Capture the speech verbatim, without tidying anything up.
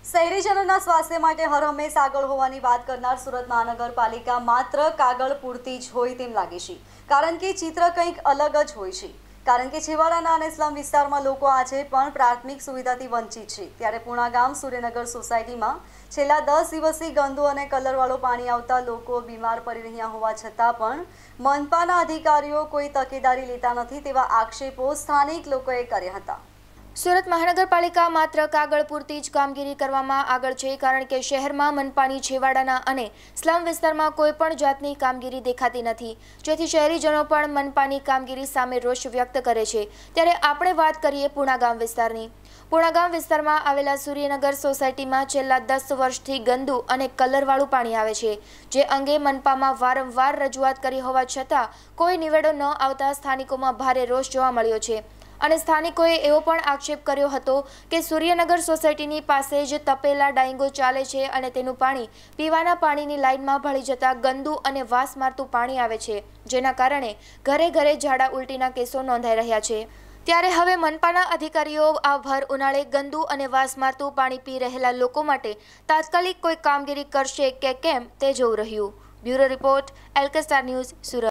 શહેરીજનોના સ્વાસ્થ્ય માટે હર હંમેશ આગળ હોવાની વાત કરનાર સુરત મહાનગરપાલિકા માત્ર કાગળ પૂરતી જ હોય તેમ લાગે છે, કારણ કે ચિત્ર કંઈક અલગ જ હોય છે. કારણ કે છેવાડાના અને સ્લમ વિસ્તારમાં લોકો આજે પણ પ્રાથમિક સુવિધાથી વંચિત છે. ત્યારે પૂણા ગામ સૂર્યનગર સોસાયટીમાં છેલ્લા દસ દિવસથી ગંદુ અને કલરવાળું પાણી આવતા લોકો બીમાર પડી રહ્યા હોવા છતાં પણ મનપાના અધિકારીઓ કોઈ તકેદારી લેતા નથી તેવા આક્ષેપો સ્થાનિક લોકોએ કર્યા હતા. સુરત મહાનગરપાલિકા માત્ર કાગળ પૂરતી જ કામગીરી કરવામાં આગળ છે, કારણ કે શહેરમાં મનપાની છેવાડાના અને સ્લમ વિસ્તારમાં કોઈ પણ જાતની કામગીરી દેખાતી નથી, જેથી શહેરીજનો પણ મનપાની કામગીરી સામે રોષ વ્યક્ત કરે છે. ત્યારે આપણે વાત કરીએ પૂણા ગામ વિસ્તારની. પૂણા ગામ વિસ્તારમાં આવેલા સૂર્યનગર સોસાયટીમાં છેલ્લા દસ વર્ષથી ગંદુ અને કલરવાળું પાણી આવે છે, જે અંગે મનપામાં વારંવાર રજૂઆત કરી હોવા છતાં કોઈ નિવેડો ન આવતા સ્થાનિકોમાં ભારે રોષ જોવા મળ્યો છે. અને સ્થાનિકોએ એવો પણ આક્ષેપ કર્યો હતો કે સૂર્યનગર સોસાયટીની પાસે જ તપેલા ડાઈંગો ચાલે છે અને તેનું પાણી પીવાના પાણીની લાઇનમાં ભળી જતા ગંદુ અને વાસ મારતું પાણી આવે છે, જેના કારણે ઘરે ઘરે ઝાડા ઉલટીના કેસો નોંધાઈ રહ્યા છે. ત્યારે હવે મનપાના અધિકારીઓ આ ભર ઉનાળે ગંદુ અને વાસ મારતું પાણી પી રહેલા લોકો માટે તાત્કાલિક કોઈ કામગીરી કરશે કે કેમ તે જોવું રહ્યું. Bureau report, LK star news, Surat.